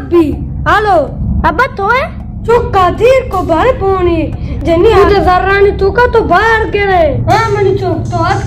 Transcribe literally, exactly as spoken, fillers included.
अब्बी hello अब्बा तो है चुका धीर को भाई पोनी जनी तू तो जर्रानी तू का तो बाहर के रे हां मनी चुक तो